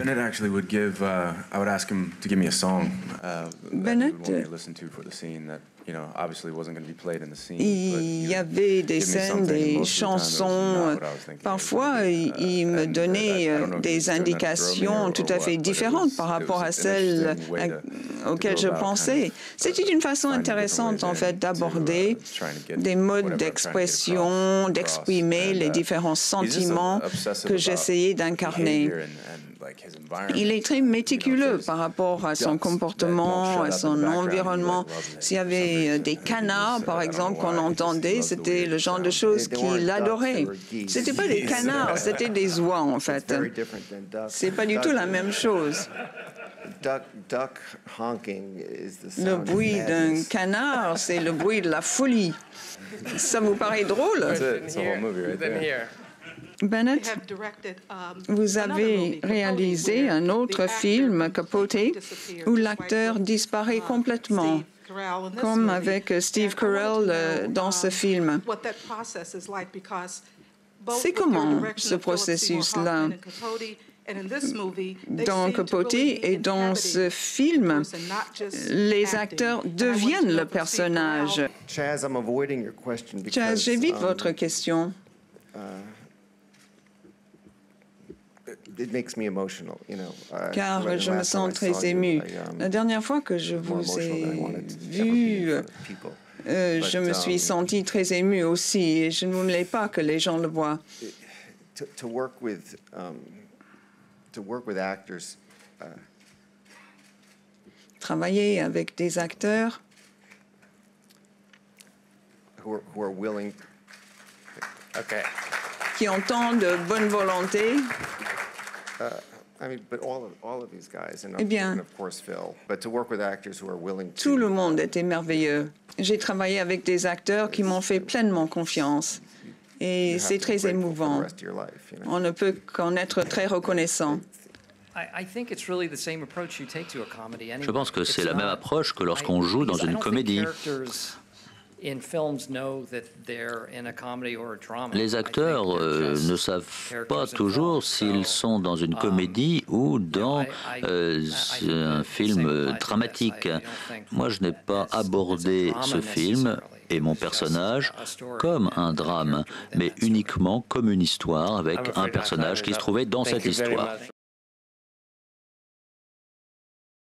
Bennett actually would give. I would ask him to give me a song Bennett, that he would want me to listen to for the scene that obviously wasn't going to be played in the scene. il y avait des scènes, des chansons. Parfois, il me donnait des indications tout à fait différentes par rapport à celles auxquelles je pensais. C'était une façon intéressante, en fait, d'aborder des modes d'expression, d'exprimer les différents sentiments que j'essayais d'incarner. Il est très méticuleux par rapport à son comportement, à son environnement. S'il y avait des canards, par exemple, qu'on entendait, c'était le genre de choses qu'il adorait. Ce n'étaient pas des canards, c'était des oies, en fait. C'est pas du tout la même chose. Le bruit d'un canard, c'est le bruit de la folie. Ça vous paraît drôle? Bennett, vous avez réalisé un autre film, Capote, où l'acteur disparaît complètement, comme avec Steve Carell dans ce film. C'est comment ce processus-là? Dans Capote et dans ce film, les acteurs deviennent le personnage. Chaz, j'évite votre question. Car je me sens très ému. La dernière fois que je vous ai vu, je me suis senti très ému aussi, et je ne voulais pas que les gens le voient. Travailler avec des acteurs qui ont tant de bonne volonté. Eh bien, tout le monde était merveilleux. J'ai travaillé avec des acteurs qui m'ont fait pleinement confiance. Et c'est très émouvant. On ne peut qu'en être très reconnaissant. Je pense que c'est la même approche que lorsqu'on joue dans une comédie. Les acteurs ne savent pas toujours s'ils sont dans une comédie ou dans un film dramatique. Moi, je n'ai pas abordé ce film et mon personnage comme un drame, mais uniquement comme une histoire avec un personnage qui se trouvait dans cette histoire.